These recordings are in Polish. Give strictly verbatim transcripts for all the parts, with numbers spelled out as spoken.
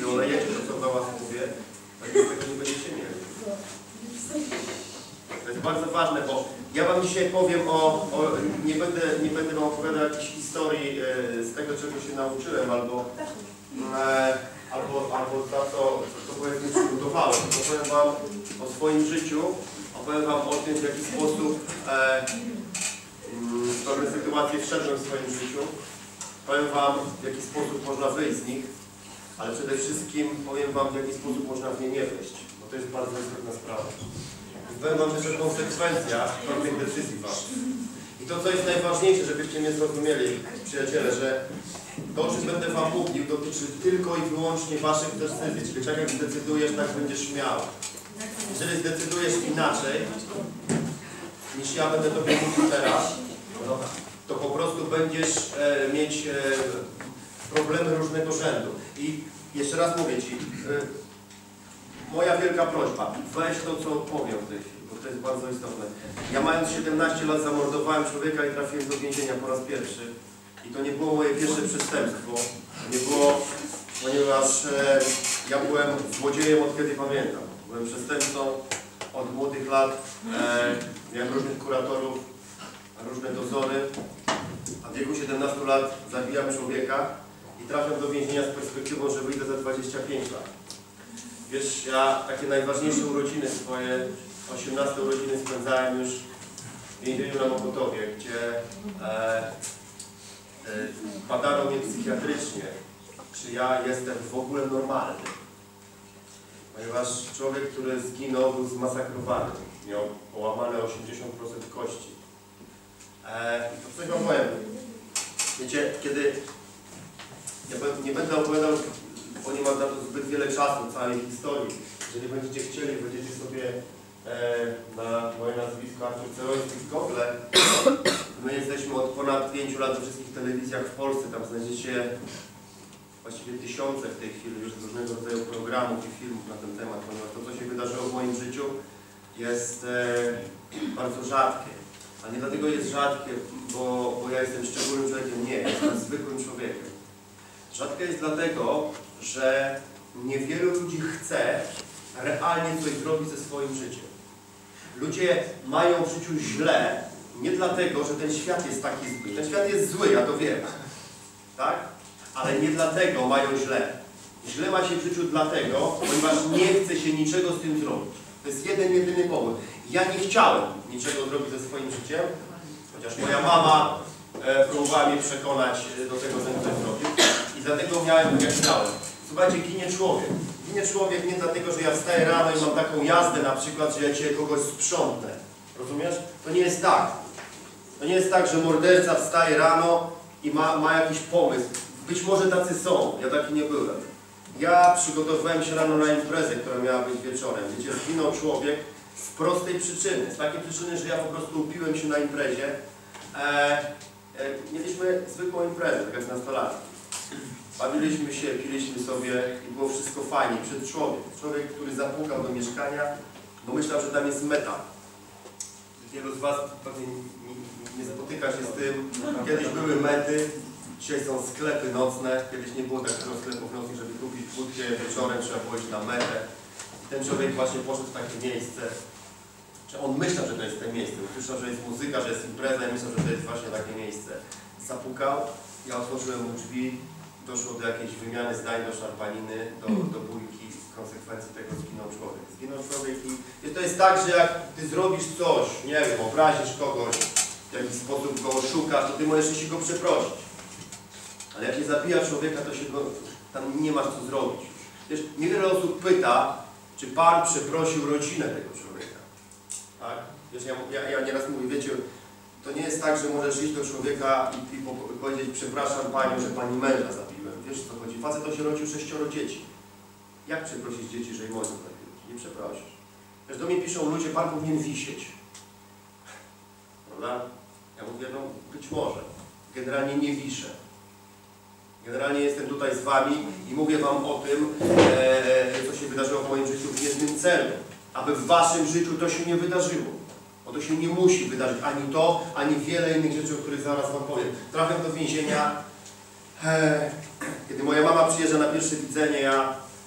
i olejecie to, co do was mówię, to nic z tego nie będziecie mieli. To jest bardzo ważne, bo ja wam dzisiaj powiem o, o nie, będę, nie będę wam opowiadał jakichś historii e, z tego, czego się nauczyłem, albo, e, albo, albo za co, co powiedzmy przygotowałem. Opowiem wam o swoim życiu, opowiem wam o tym, w jaki sposób e, w pewne sytuacje wszedłem w swoim życiu. Powiem wam, w jaki sposób można wyjść z nich, ale przede wszystkim powiem wam, w jaki sposób można w nie nie wejść, bo to jest bardzo istotna sprawa. Powiem wam też o konsekwencjach pewnych decyzji waszych. I to, co jest najważniejsze, żebyście mnie zrozumieli, przyjaciele, że to, o czym będę wam mówił, dotyczy tylko i wyłącznie waszych decyzji. Czyli tak jak zdecydujesz, tak będziesz miał. Jeżeli zdecydujesz inaczej, niż ja będę tobie mówił teraz, to po prostu będziesz e, mieć e, problemy różnego rzędu. I jeszcze raz mówię ci, e, moja wielka prośba, weź to, co powiem w tej chwili, bo to jest bardzo istotne. Ja mając siedemnaście lat zamordowałem człowieka i trafiłem do więzienia po raz pierwszy. I to nie było moje pierwsze przestępstwo. To nie było, ponieważ e, ja byłem złodziejem od kiedy pamiętam. Byłem przestępcą od młodych lat. E, miałem różnych kuratorów, różne dozory. A w wieku siedemnastu lat zabijam człowieka i trafiam do więzienia z perspektywą, że wyjdę za dwadzieścia pięć lat. Wiesz, ja takie najważniejsze urodziny swoje, osiemnaste urodziny spędzałem już w więzieniu na Mokotowie, gdzie e, e, badano mnie psychiatrycznie, czy ja jestem w ogóle normalny. Ponieważ człowiek, który zginął, był zmasakrowany, miał połamane osiemdziesiąt procent kości. E, to coś wam powiem. Wiecie, kiedy ja nie będę opowiadał, bo nie mam na to zbyt wiele czasu, całej historii. Jeżeli będziecie chcieli, będziecie sobie e, na moje nazwisko Artur Ceroński w Google. My jesteśmy od ponad pięciu lat we wszystkich telewizjach w Polsce. Tam znajdziecie właściwie tysiące w tej chwili już różnego rodzaju programów i filmów na ten temat, ponieważ to, co się wydarzyło w moim życiu, jest e, bardzo rzadkie. A nie dlatego jest rzadkie, bo, bo ja jestem szczególnym człowiekiem. Nie, jestem zwykłym człowiekiem. Rzadkie jest dlatego, że niewielu ludzi chce realnie coś zrobić ze swoim życiem. Ludzie mają w życiu źle, nie dlatego, że ten świat jest taki zły. Ten świat jest zły, ja to wiem. Tak? Ale nie dlatego mają źle. Źle ma się w życiu dlatego, ponieważ nie chce się niczego z tym zrobić. To jest jeden, jedyny powód. Ja nie chciałem niczego zrobić ze swoim życiem, chociaż moja mama e, próbowała mnie przekonać do tego, że coś zrobił. I dlatego miałem, jak miałem. Słuchajcie, ginie człowiek. Ginie człowiek nie dlatego, że ja wstaję rano i mam taką jazdę na przykład, że ja dzisiaj kogoś sprzątnę. Rozumiesz? To nie jest tak. To nie jest tak, że morderca wstaje rano i ma, ma jakiś pomysł. Być może tacy są. Ja taki nie byłem. Ja przygotowywałem się rano na imprezę, która miała być wieczorem. Wiecie, zginął człowiek z prostej przyczyny. Z takiej przyczyny, że ja po prostu upiłem się na imprezie. E, e, mieliśmy zwykłą imprezę, tak jak nastolatki. Bawiliśmy się, piliśmy sobie i było wszystko fajnie. Przed człowiek, człowiek, który zapukał do mieszkania, bo myślał, że tam jest meta. Wielu z was pewnie nie, nie spotyka się z tym. Kiedyś były mety, dzisiaj są sklepy nocne. Kiedyś nie było takich sklepów nocnych, żeby kupić wódkę wieczorem, trzeba było iść na metę. I ten człowiek właśnie poszedł w takie miejsce. Czy on myślał, że to jest to miejsce. Usłyszał, że jest muzyka, że jest impreza i myślał, że to jest właśnie takie miejsce. Zapukał, ja otworzyłem mu drzwi. Doszło do jakiejś wymiany zdań, do szarpaniny, do, do bójki. W konsekwencji tego zginął człowiek. Zginął człowiek i, i to jest tak, że jak ty zrobisz coś, nie wiem, obrazisz kogoś, w jakiś sposób go oszukasz, to ty możesz się go przeprosić. Ale jak się zabija człowieka, to się go, tam nie masz co zrobić. Wiesz, niewiele osób pyta, czy Pan przeprosił rodzinę tego człowieka. Tak? Wiesz, ja, ja, ja nieraz mówię, wiecie, to nie jest tak, że możesz iść do człowieka i, i powiedzieć, przepraszam Panią, że Pani męża zabiłem. Wiesz, o co chodzi? Facet to się rodził sześcioro dzieci. Jak przeprosić dzieci, że im ojca zabiłeś? Nie przeprosisz. Wiesz, do mnie piszą ludzie, Pan powinien wisieć. Prawda? Ja mówię, no być może. Generalnie nie wiszę. Generalnie jestem tutaj z Wami i mówię Wam o tym, e, co się wydarzyło w moim życiu w jednym celu. Aby w Waszym życiu to się nie wydarzyło. Bo to się nie musi wydarzyć. Ani to, ani wiele innych rzeczy, o których zaraz Wam powiem. Trafiam do więzienia. E, kiedy moja mama przyjeżdża na pierwsze widzenie, ja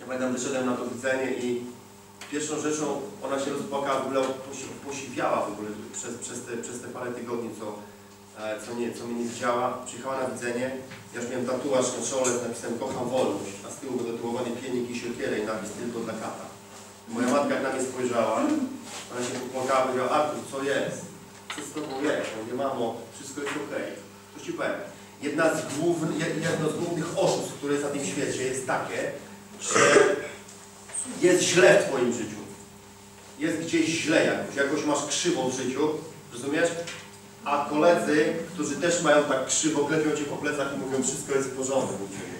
Ja pamiętam, wyszedłem na to widzenie i pierwszą rzeczą ona się rozpłakała, w ogóle posiwiała w ogóle przez, przez, te, przez te parę tygodni, co, co, nie, co mnie nie widziała. Przyjechała na widzenie, ja już miałem tatuaż na czole z napisem kocham wolność, a z tyłu był tatuowany pienik i siekierę i napis tylko dla kata. Moja matka jak na mnie spojrzała, ona się popłakała i powiedziała, Artur, co jest? Co z tobą jest? Ja mówię, mamo, wszystko jest okej. Okay. To ci powiem. Jedna z głównych, jedno z głównych oszustw, które jest na tym świecie, jest takie, że jest źle w twoim życiu. Jest gdzieś źle jakoś, jakoś masz krzywo w życiu, rozumiesz? A koledzy, którzy też mają tak krzywo, klepią cię po plecach i mówią, wszystko jest w porządku u ciebie.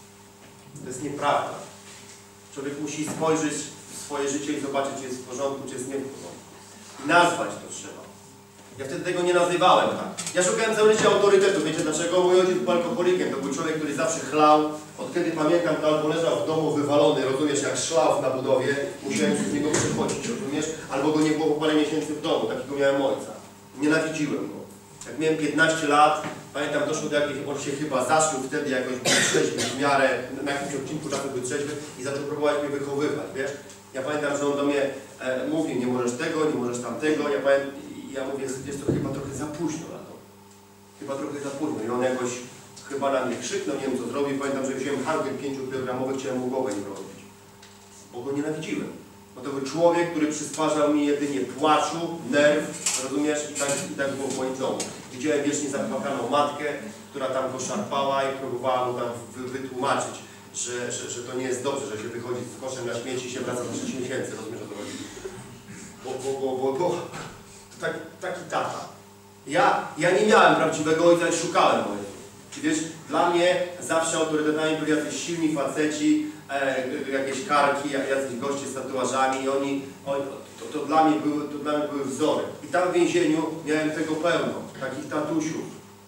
To jest nieprawda. Człowiek musi spojrzeć w swoje życie i zobaczyć, czy jest w porządku, czy jest nie w porządku. I nazwać to trzeba. Ja wtedy tego nie nazywałem tak. Ja szukałem całe życie autorytetu. Wiecie dlaczego? Mój ojciec był alkoholikiem. To był człowiek, który zawsze chlał. Od kiedy pamiętam, to albo leżał w domu wywalony, rozumiesz, jak szlaf na budowie. Musiałem przez niego przechodzić, rozumiesz? Albo go nie było po parę miesięcy w domu. Takiego miałem ojca. Nienawidziłem go. Jak miałem piętnaście lat, pamiętam, doszło do jakiejś, on się chyba zaszył wtedy jakoś był trzeźwy w miarę, na jakimś odcinku czasu był trzeźwy i zaczął próbować mnie wychowywać, wiesz? Ja pamiętam, że on do mnie e, mówił, nie możesz tego, nie możesz tamtego. Ja, pamiętam, ja mówię, wiesz to chyba trochę za późno na to. Chyba trochę za późno. I on jakoś chyba na mnie krzyknął, nie wiem co zrobił. Pamiętam, że wziąłem harkę pięciokilogramowy, chciałem mu głowę nie robić. Bo go nienawidziłem. Bo to był człowiek, który przysparzał mi jedynie płaczu, nerw, rozumiesz? I tak, i tak było w moim domu. Widziałem wiecznie zapłakaną matkę, która tam go szarpała i próbowała mu tam wy, wytłumaczyć, że, że, że to nie jest dobrze, że się wychodzi z koszem na śmieci i się wraca za sześć miesięcy. Rozumiesz, o co chodzi? Bo, bo, bo, bo, bo tak, taki tata. Ja, ja nie miałem prawdziwego ojca i szukałem ojca. Wiesz, dla mnie zawsze autorytetami byli jacyś silni faceci, e, jakieś karki, jacyś goście z tatuażami i oni, oni to, to, dla mnie były, to dla mnie były wzory. I tam w więzieniu miałem tego pełno, takich tatusiów.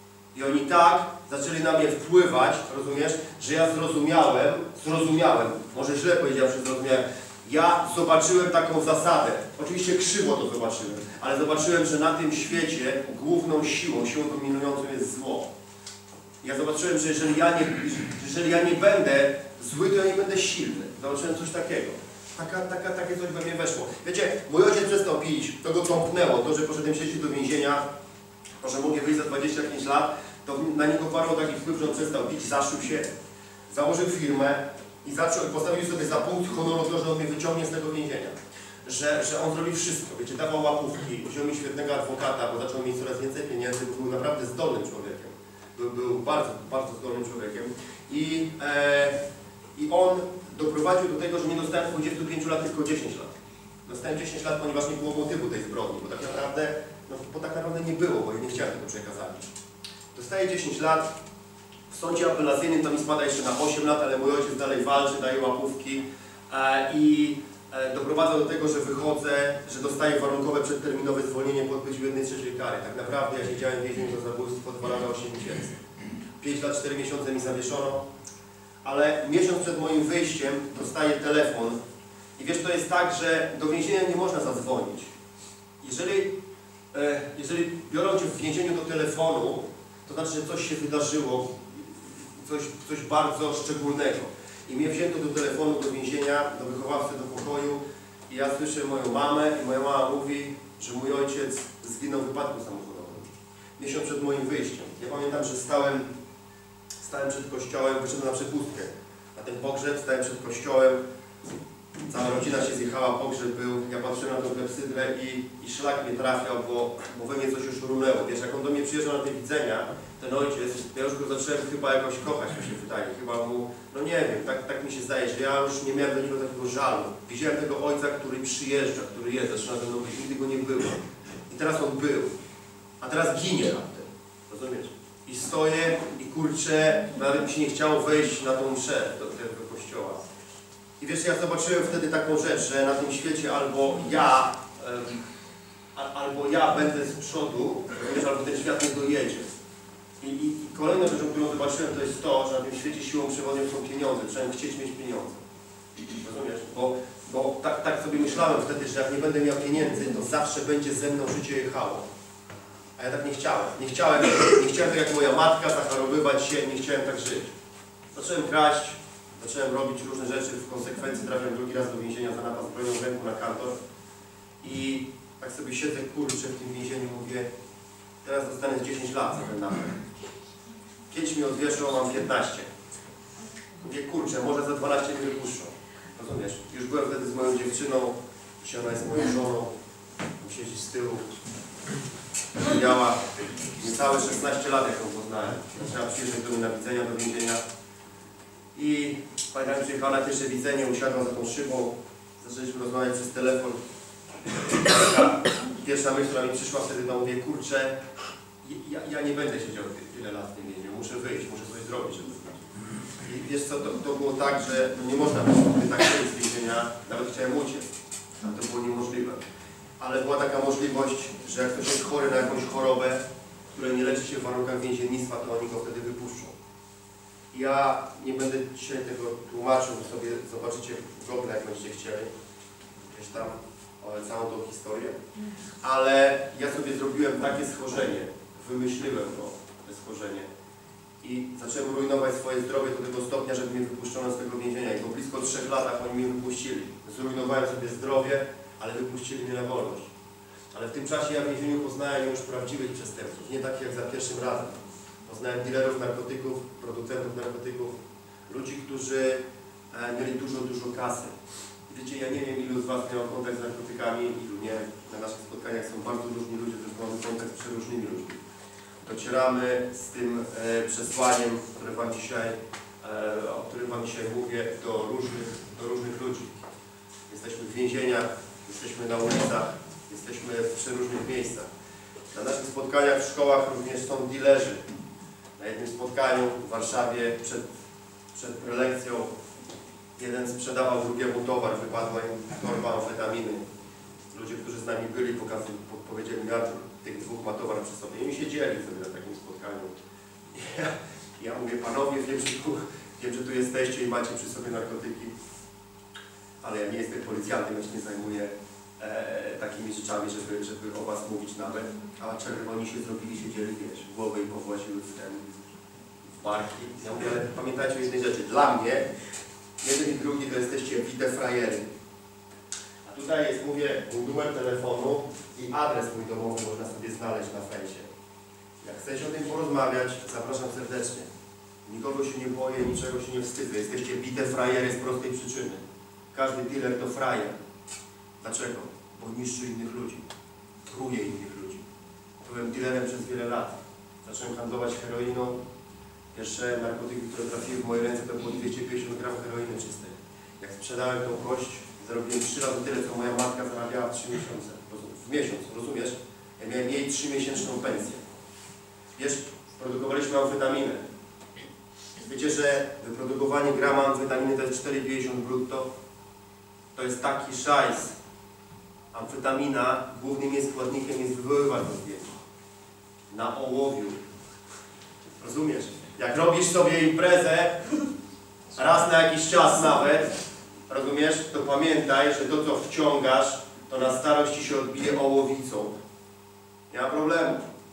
I oni tak zaczęli na mnie wpływać, rozumiesz, że ja zrozumiałem, zrozumiałem, może źle powiedziawszy zrozumiałem, ja zobaczyłem taką zasadę, oczywiście krzywo to zobaczyłem, ale zobaczyłem, że na tym świecie główną siłą, siłą dominującą jest zło. Ja zobaczyłem, że jeżeli ja nie, jeżeli ja nie będę zły, to ja nie będę silny. Zobaczyłem coś takiego. Taka, taka, takie coś we mnie weszło. Wiecie, mój ojciec przestał pić, to go tąpnęło, to, że poszedłem siedzieć do więzienia, to, że mogę wyjść za dwadzieścia pięć lat, to na niego parł taki wpływ, że on przestał pić, zaszył się, założył firmę i zaczął, postawił sobie za punkt honoru to, że on mnie wyciągnie z tego więzienia. Że, że on zrobi wszystko, wiecie, dawał łapówki, wziął mi świetnego adwokata, bo zaczął mieć coraz więcej pieniędzy, bo był naprawdę zdolnym człowiekiem. Był, był bardzo, bardzo zdolnym człowiekiem. I, e, I on doprowadził do tego, że nie dostałem dwudziestu pięciu lat, tylko dziesięć lat. Dostałem dziesięć lat, ponieważ nie było motywu tej zbrodni, bo tak naprawdę, no, bo tak naprawdę nie było, bo ja nie chciałem tego przekazać. Dostaję dziesięć lat, w sądzie apelacyjnym to mi spada jeszcze na osiem lat, ale mój ojciec dalej walczy, daje łapówki e, i e, doprowadza do tego, że wychodzę, że dostaję warunkowe przedterminowe zwolnienie po odbyciu jednej trzeciej kary. Tak naprawdę ja siedziałem w więzieniu za zabójstwo dwa lata osiem miesięcy. pięć lat, cztery miesiące mi zawieszono, ale miesiąc przed moim wyjściem dostaję telefon i wiesz, to jest tak, że do więzienia nie można zadzwonić. Jeżeli, e, jeżeli biorą cię w więzieniu do telefonu, to znaczy, że coś się wydarzyło, coś, coś bardzo szczególnego. I mnie wzięto do telefonu, do więzienia, do wychowawcy, do pokoju i ja słyszę moją mamę i moja mama mówi, że mój ojciec zginął w wypadku samochodowym. Miesiąc przed moim wyjściem. Ja pamiętam, że stałem, stałem przed kościołem, wyszedłem na przepustkę. Na ten pogrzeb stałem przed kościołem, cała rodzina się zjechała, pogrzeb był, ja patrzyłem na tą klepsydrę i, i szlak mnie trafiał, bo, bo we mnie coś już runęło. Wiesz, jak on do mnie przyjeżdżał na te widzenia, ten ojciec, ja już go zacząłem chyba jakoś kochać, mi się wydaje, chyba mu, no nie wiem, tak, tak mi się zdaje, że ja już nie miałem do niego takiego żalu. Widziałem tego ojca, który przyjeżdża, który jest, zaczyna ze mną być, nigdy go nie było. I teraz on był, a teraz ginie na tym, rozumiesz? I stoję i kurczę, nawet mi się nie chciało wejść na tą mszę do tego kościoła. I wiesz, ja zobaczyłem wtedy taką rzecz, że na tym świecie albo ja, um, albo ja będę z przodu, wiesz, albo ten świat nie dojedzie. I, i, I kolejną rzeczą, którą zobaczyłem, to jest to, że na tym świecie siłą przewodnią są pieniądze. Trzeba chcieć mieć pieniądze. Rozumiesz? Bo, bo tak, tak sobie myślałem wtedy, że jak nie będę miał pieniędzy, to zawsze będzie ze mną życie jechało. A ja tak nie chciałem. Nie chciałem, nie chciałem tak jak moja matka, zachorowywać się, nie chciałem tak żyć. Zacząłem kraść, zacząłem robić różne rzeczy, w konsekwencji trafiłem drugi raz do więzienia za napad bronią w ręku na kantor. I tak sobie siedzę, kurczę, w tym więzieniu, mówię, teraz dostanę dziesięć lat za ten napad. pięć mi odwieszą, mam piętnaście. Mówię, kurczę, może za dwanaście mnie wypuszczą. Rozumiesz? Już byłem wtedy z moją dziewczyną, dzisiaj ona jest moją żoną, siedzi z tyłu. Miała niecałe szesnaście lat, jak ją poznałem. Zaczęła przyjeżdżać do nienawidzenia, do więzienia. I pamiętam, przyjechała na pierwsze widzenie, usiadłam za tą szybą, zaczęliśmy rozmawiać przez telefon. Pierwsza myśl, która mi przyszła wtedy, to mówię, kurczę, ja, ja nie będę siedział tyle lat w tym więzieniu, muszę wyjść, muszę coś zrobić, żeby wyjść. I wiesz co, to, to było tak, że no nie można było tak wyjść z więzienia, nawet chciałem uciec, a to było niemożliwe. Ale była taka możliwość, że jak ktoś jest chory na jakąś chorobę, której nie leczy się w warunkach więziennictwa, to oni go wtedy wypuszczą. Ja nie będę dzisiaj tego tłumaczył, sobie zobaczycie w Google, jak będziecie chcieli, gdzieś tam o, całą tą historię, ale ja sobie zrobiłem takie schorzenie, wymyśliłem to, to schorzenie i zacząłem rujnować swoje zdrowie do tego stopnia, żeby mnie wypuszczono z tego więzienia i po blisko trzech latach oni mnie wypuścili. Zrujnowałem sobie zdrowie, ale wypuścili mnie na wolność. Ale w tym czasie ja w więzieniu poznałem już prawdziwych przestępców, nie takich jak za pierwszym razem. Poznałem dealerów narkotyków, producentów narkotyków, ludzi, którzy e, mieli dużo, dużo kasy. Wiecie, ja nie wiem, ilu z Was miał kontakt z narkotykami, ilu nie. Na naszych spotkaniach są bardzo różni ludzie, którzy mamy kontakt z przeróżnymi ludźmi. Docieramy z tym e, przesłaniem, które wam dzisiaj, e, o którym Wam dzisiaj mówię, do różnych, do różnych ludzi. Jesteśmy w więzieniach, jesteśmy na ulicach, jesteśmy w przeróżnych miejscach. Na naszych spotkaniach w szkołach również są dilerzy. Na jednym spotkaniu w Warszawie przed, przed prelekcją jeden sprzedawał drugiemu towar, wypadła im torba amfetaminy. Ludzie, którzy z nami byli, pokazali, powiedzieli mi, Artur, tych dwóch ma towar przy sobie. I mi siedzieli sobie na takim spotkaniu. I ja, ja mówię, panowie, wiem że, tu, wiem, że tu jesteście i macie przy sobie narkotyki, ale ja nie jestem policjantem, ja się nie zajmuję e, takimi rzeczami, żeby, żeby o was mówić nawet. A czerwoni się zrobili, siedzieli, wiesz, głowy i powłaziły w ten, w barki. Ja mówię, ale pamiętajcie o jednej rzeczy. Dla mnie jeden i drugi to jesteście bite frajery. A tutaj jest, mówię, mój numer telefonu i adres mój domowy można sobie znaleźć na fejsie. Jak chcecie o tym porozmawiać, zapraszam serdecznie. Nikogo się nie boję, niczego się nie wstydzę. Jesteście bite frajery z prostej przyczyny. Każdy dealer to frajer. Dlaczego? Bo niszczy innych ludzi. Truje innych ludzi. Byłem dealerem przez wiele lat. Zacząłem handlować heroiną. Pierwsze narkotyki, które trafiły w moje ręce, to było dwieście pięćdziesiąt gramów heroiny czystej. Jak sprzedałem tą kość, zarobiłem trzy razy tyle, co moja matka zarabiała w trzy miesiące. W miesiąc, rozumiesz? Ja miałem jej trzymiesięczną pensję. Wiesz, produkowaliśmy amfetaminę. Wiecie, że wyprodukowanie grama amfetaminy to jest cztery pięćdziesiąt brutto? To jest taki szajs. Amfetamina głównym jej składnikiem jest wywoływacz do zdjęć. Na ołowiu. Rozumiesz? Jak robisz sobie imprezę, raz na jakiś czas nawet, rozumiesz, to pamiętaj, że to, co wciągasz, to na starość ci się odbije ołowicą. Nie ma problemu.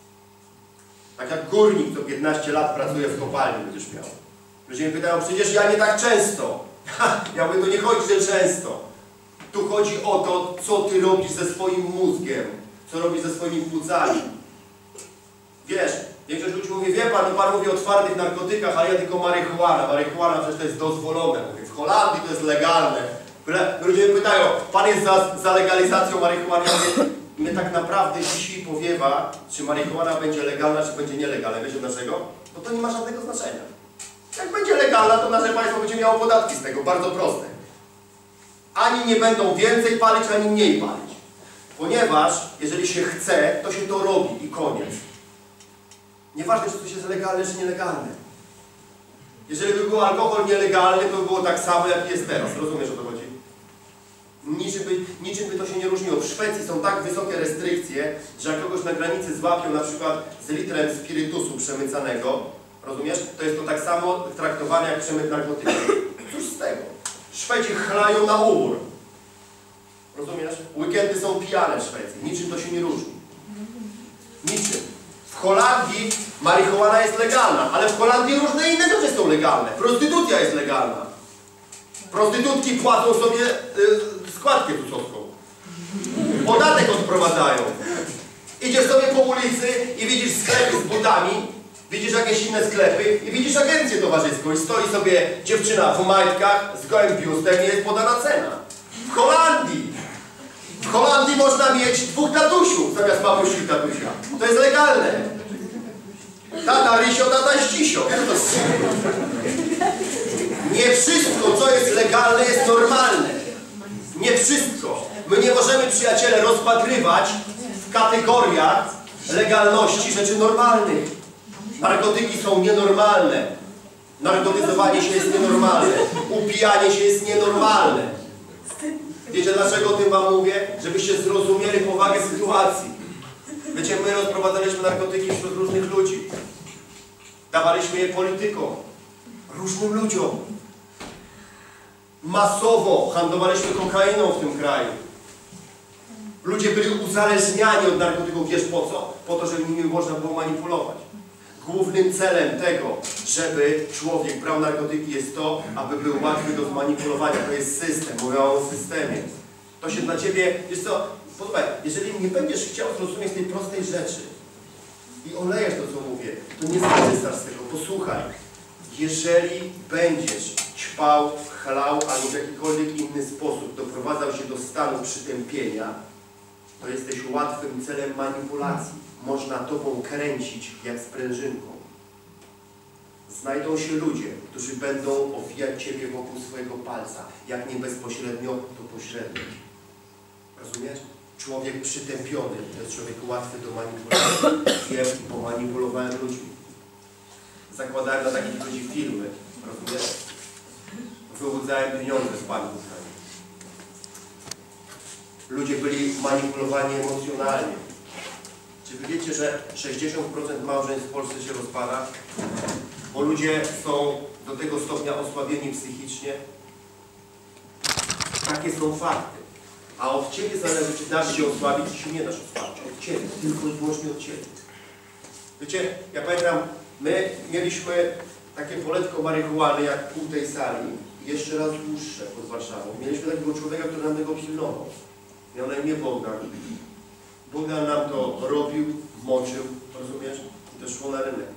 Tak jak górnik, co piętnaście lat pracuje w kopalni, będziesz miał. Ludzie mnie pytają, przecież ja nie tak często. Ja mówię, to nie chodzi, że często. Tu chodzi o to, co ty robisz ze swoim mózgiem, co robisz ze swoimi płucami. Wiesz, większość ludzi mówi, wie pan, no pan mówi o twardych narkotykach, ale ja tylko marihuana. Marihuana przecież to jest dozwolone. Mówię, w Holandii to jest legalne. Ludzie mnie pytają, pan jest za, za legalizacją marihuany? Ja mówię, mnie tak naprawdę dzisiaj powiewa, czy marihuana będzie legalna, czy będzie nielegalna. Wiecie dlaczego? Bo to nie ma żadnego znaczenia. Jak będzie legalna, to nasze państwo będzie miało podatki z tego, bardzo proste. Ani nie będą więcej palić, ani mniej palić. Ponieważ, jeżeli się chce, to się to robi i koniec. Nieważne, czy coś jest legalne, czy nielegalne. Jeżeli by był alkohol nielegalny, to by było tak samo, jak jest teraz. Rozumiesz, o co chodzi? Niczym by, niczym by to się nie różniło. W Szwecji są tak wysokie restrykcje, że jak kogoś na granicy złapią na przykład z litrem spirytusu przemycanego, rozumiesz? To jest to tak samo traktowane jak przemyt narkotyków. Cóż z tego? Szwedzi chlają na umór. Rozumiesz? Weekendy są pijane w Szwecji. Niczym to się nie różni. Niczym. W Holandii marihuana jest legalna, ale w Holandii różne inne rzeczy są legalne. Prostytucja jest legalna. Prostytutki płacą sobie y, składkę tucowską. Podatek odprowadzają. Idziesz sobie po ulicy i widzisz sklepy z butami, widzisz jakieś inne sklepy i widzisz agencję towarzyską i stoi sobie dziewczyna w majtkach z gołym biustem i jest podana cena. W Holandii! W Holandii można mieć dwóch tatusiów zamiast mamusi i tatusia. To jest legalne. Tata Rysio, tata Ścisio. Wiesz, to jest... Nie wszystko, co jest legalne, jest normalne. Nie wszystko. My nie możemy, przyjaciele, rozpatrywać w kategoriach legalności rzeczy normalnych. Narkotyki są nienormalne. Narkotyzowanie się jest nienormalne. Upijanie się jest nienormalne. Wiecie, dlaczego o tym wam mówię? Żebyście zrozumieli powagę sytuacji. Wiecie, my rozprowadzaliśmy narkotyki wśród różnych ludzi. Dawaliśmy je politykom, różnym ludziom. Masowo handlowaliśmy kokainą w tym kraju. Ludzie byli uzależniani od narkotyków, wiesz po co? Po to, żeby nimi można było manipulować. Głównym celem tego, żeby człowiek brał narkotyki, jest to, aby był łatwy do zmanipulowania. To jest system, mówię o systemie. To się dla ciebie, wiesz co, posłuchaj, jeżeli nie będziesz chciał zrozumieć tej prostej rzeczy i olejesz to, co mówię, to nie skorzystasz z tego. Posłuchaj, jeżeli będziesz ćpał, chlał albo w jakikolwiek inny sposób doprowadzał się do stanu przytępienia, to jesteś łatwym celem manipulacji. Można tobą kręcić jak sprężynką. Znajdą się ludzie, którzy będą owijać ciebie wokół swojego palca. Jak nie bezpośrednio, to pośrednio. Rozumiesz? Człowiek przytępiony to jest człowiek łatwy do manipulacji. Wiem, bo manipulowałem ludźmi. Zakładałem na takich ludzi firmy. Rozumiesz? Wyłudzałem pieniądze z banków. Ludzie byli manipulowani emocjonalnie. Czy wy wiecie, że sześćdziesiąt procent małżeństw w Polsce się rozpada? Bo ludzie są do tego stopnia osłabieni psychicznie. Takie są fakty. A od ciebie zależy, czy dasz się osłabić, czy się nie dasz osłabić. Od ciebie, tylko i wyłącznie od ciebie. Wiecie, ja pamiętam, my mieliśmy takie poletko marihuany jak pół tej sali i jeszcze raz dłuższe pod Warszawą. Mieliśmy takiego człowieka, który nam tego pilnował. Miał na imię Bogdan. Bogdan nam to robił, moczył, rozumiesz? I to szło na rynek.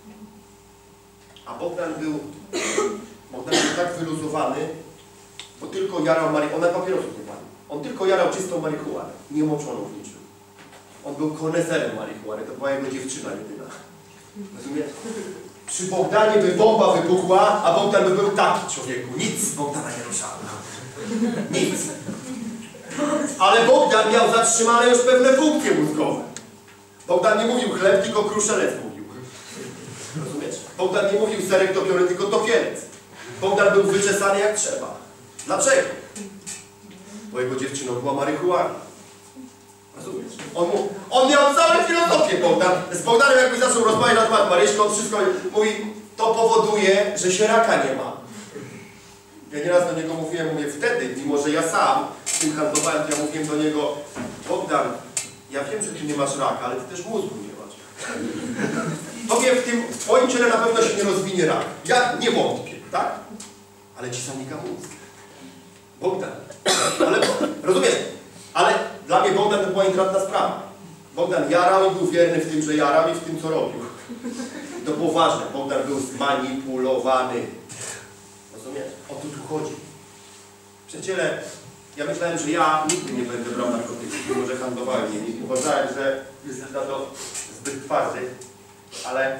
A Bogdan był, Bogdan był tak wyluzowany, bo tylko jarał marihuanę, on na papierosów nie palił. On tylko jarał czystą marihuanę, nie moczoną w niczym. On był koneserem marihuany, to była jego dziewczyna jedyna. Rozumiesz? Przy Bogdanie by bomba wybuchła, a Bogdan by był taki, człowieku. Nic z Bogdana nie ruszało. Nic. Ale Bogdan miał zatrzymane już pewne funkcje mózgowe. Bogdan nie mówił chleb, tylko kruszelec mówił. Rozumiesz? Bogdan nie mówił serek topiony, tylko topielec. Bogdan był wyczesany jak trzeba. Dlaczego? Bo jego dziewczyną była marihuana. Rozumiesz? On, mu, on miał całą filozofię, Bogdan. Z Bogdanem jakby zaczął rozmawiać na temat Maryśki, on wszystko mówi, to powoduje, że się raka nie ma. Ja nieraz do niego mówiłem, mówię, wtedy, mimo że ja sam z tym handlowałem, to ja mówiłem do niego, Bogdan, ja wiem, że ty nie masz raka, ale ty też mózgu nie masz. Tobie w tym, w twoim ciele na pewno się nie rozwinie rak. Ja nie wątpię, tak? Ale ci zanika mózg. Bogdan. Ale, rozumiesz? Ale dla mnie Bogdan to była intratna sprawa. Bogdan jarał i był wierny w tym, że jarał i w tym, co robił. To było ważne. Bogdan był zmanipulowany. Rozumiesz? O to tu chodzi. Przyjaciele, ja myślałem, że ja nigdy nie będę brał narkotyków, mimo że handlowałem nimi. Uważałem, że jest na to zbyt twardy, ale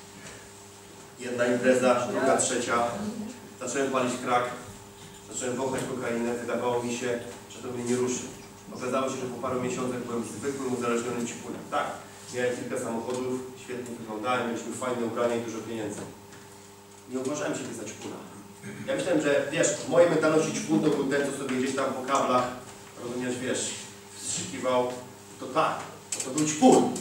jedna impreza, druga, trzecia. Zacząłem palić krak, zacząłem wąchać kokainę, wydawało mi się, że to mnie nie ruszy. Okazało się, że po paru miesiącach byłem zwykłym uzależnionym ćpunem. Tak, miałem kilka samochodów, świetnie wyglądałem, mieliśmy fajne ubrania i dużo pieniędzy. Nie uważałem siebie za ćpuna. Ja myślałem, że wiesz, w mojej mentalności ćpun to był ten, co sobie gdzieś tam po kablach, rozumiesz, wiesz, wstrzykiwał. To tak, to był ćpun.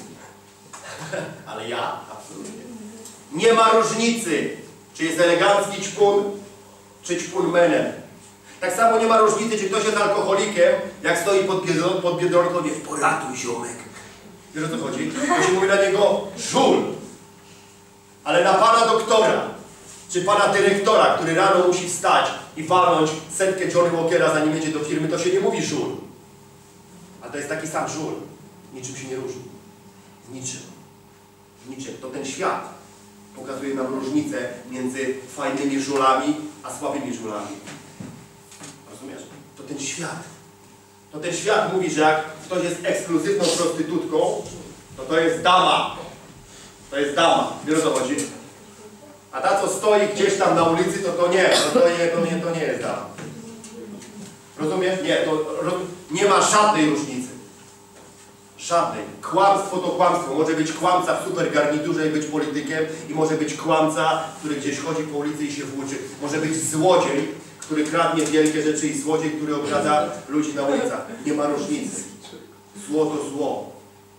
Ale ja? Absolutnie. Nie ma różnicy, czy jest elegancki ćpun, czy ćpun menem. Tak samo nie ma różnicy, czy ktoś jest alkoholikiem, jak stoi pod, biedron, pod biedronką, nie, poratuj ziomek. Wiesz, o co chodzi? To się mówi na niego żul. Ale na pana doktora, czy pana dyrektora, który rano musi wstać i walnąć setkę Johnny Walkera, zanim jedzie do firmy, to się nie mówi żul. A to jest taki sam żul. Niczym się nie różni. Niczym. Niczym. To ten świat pokazuje nam różnicę między fajnymi żulami, a słabymi żulami. Rozumiesz? To ten świat. To ten świat mówi, że jak ktoś jest ekskluzywną prostytutką, to to jest dama. To jest dama. Wiesz, o co chodzi? A ta, co stoi gdzieś tam na ulicy, to to nie. To, to, nie, to, nie, to nie jest dama. Rozumiesz? Nie. To, roz, nie ma żadnej różnicy. Żadnej. Kłamstwo to kłamstwo. Może być kłamca w super garniturze i być politykiem i może być kłamca, który gdzieś chodzi po ulicy i się włóczy. Może być złodziej, który kradnie wielkie rzeczy i złodziej, który okradza ludzi na ulicach. Nie ma różnicy. Zło to zło.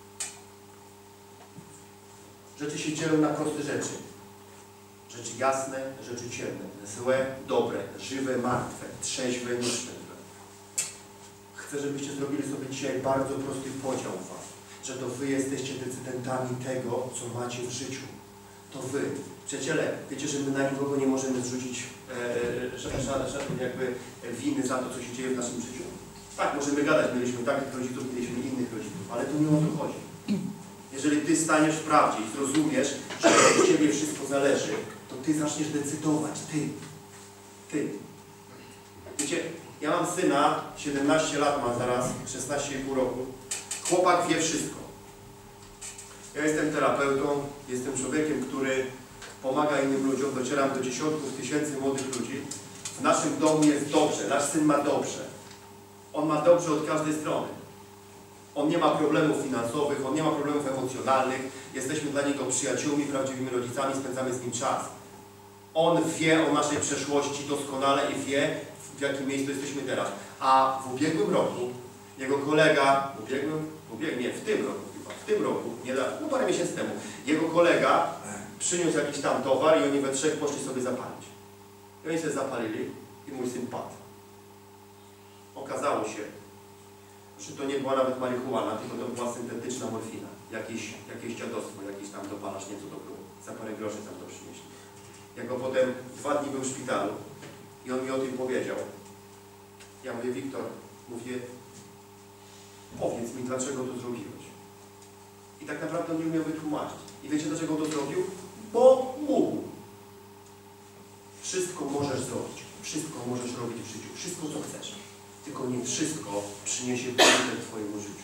Rzeczy się dzielą na proste rzeczy. Rzeczy jasne, rzeczy ciemne. Złe, dobre, żywe, martwe, trzeźwe, nieszczęśliwe. Chcę, żebyście zrobili sobie dzisiaj bardzo prosty podział w was. Że to wy jesteście decydentami tego, co macie w życiu. To wy. Przyjaciele, wiecie, że my na nikogo nie możemy zrzucić e, żadnej jakby winy za to, co się dzieje w naszym życiu. Tak, możemy gadać, mieliśmy takich rodziców, mieliśmy innych rodziców, ale to nie o to chodzi. Jeżeli ty staniesz w prawdzie i zrozumiesz, że od ciebie wszystko zależy, to ty zaczniesz decydować. Ty. Ty. Wiecie, ja mam syna, siedemnaście lat ma zaraz, szesnaście i pół roku. Chłopak wie wszystko. Ja jestem terapeutą, jestem człowiekiem, który pomaga innym ludziom, docieram do dziesiątków tysięcy młodych ludzi. W naszym domu jest dobrze, nasz syn ma dobrze. On ma dobrze od każdej strony. On nie ma problemów finansowych, on nie ma problemów emocjonalnych. Jesteśmy dla niego przyjaciółmi, prawdziwymi rodzicami, spędzamy z nim czas. On wie o naszej przeszłości doskonale i wie, w jakim miejscu jesteśmy teraz. A w ubiegłym roku jego kolega, w ubiegłym, w ubiegłym, nie, w tym roku chyba, w tym roku, nie, no parę miesięcy temu, jego kolega przyniósł jakiś tam towar i oni we trzech poszli sobie zapalić. I oni sobie zapalili i mój syn padł. Okazało się, że to nie była nawet marihuana, tylko to była syntetyczna morfina. Jakieś, jakieś dziadostwo, jakiś tam dopalacz, nie co to było. Za parę groszy tam to przynieśli. Jak go potem dwa dni był w szpitalu i on mi o tym powiedział. Ja mówię, Wiktor, mówię, powiedz mi, dlaczego to zrobiłeś. I tak naprawdę on nie umiał wytłumaczyć. I wiecie, dlaczego to zrobił? Bo mógł. Wszystko możesz zrobić. Wszystko możesz robić w życiu. Wszystko, co chcesz. Tylko nie wszystko przyniesie pożytek Twojemu życiu.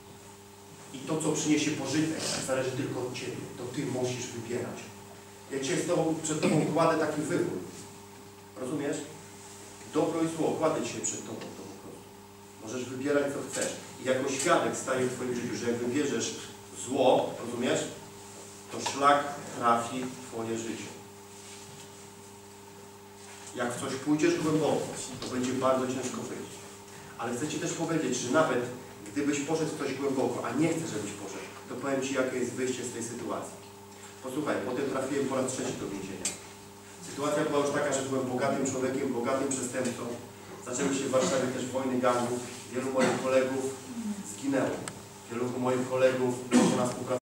I to, co przyniesie pożytek, zależy tylko od Ciebie. To Ty musisz wybierać. Ja dzisiaj z tobą, przed Tobą kładę taki wybór. Rozumiesz? Dobro i zło kładę dzisiaj przed Tobą. To po prostu. Możesz wybierać, co chcesz. I jako świadek staje w Twoim życiu, że jak wybierzesz zło, rozumiesz? To szlak trafi w Twoje życie. Jak w coś pójdziesz głęboko, to będzie bardzo ciężko wyjść. Ale chcę Ci też powiedzieć, że nawet gdybyś poszedł w coś głęboko, a nie chcę, żebyś poszedł, to powiem Ci, jakie jest wyjście z tej sytuacji. Posłuchaj, potem trafiłem po raz trzeci do więzienia. Sytuacja była już taka, że byłem bogatym człowiekiem, bogatym przestępcą. Zaczęły się w Warszawie też wojny gangów. Wielu moich kolegów zginęło. Wielu moich kolegów, którzy nas